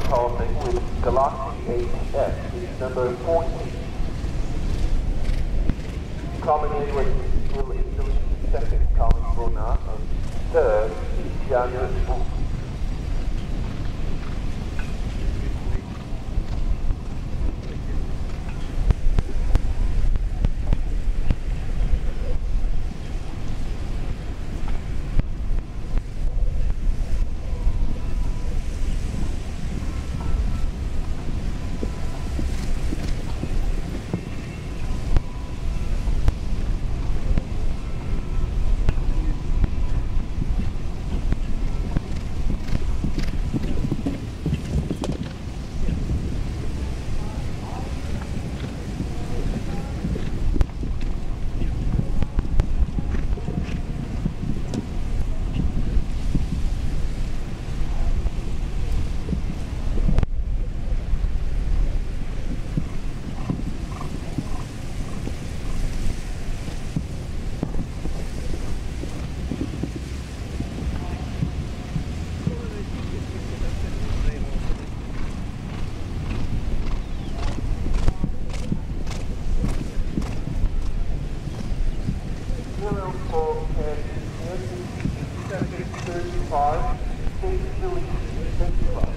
passing with Galaxy 8S, number 14. Coming in with still Italy, second Colin Bruna, and third Tiziano Buch. For 35, 6 to 55.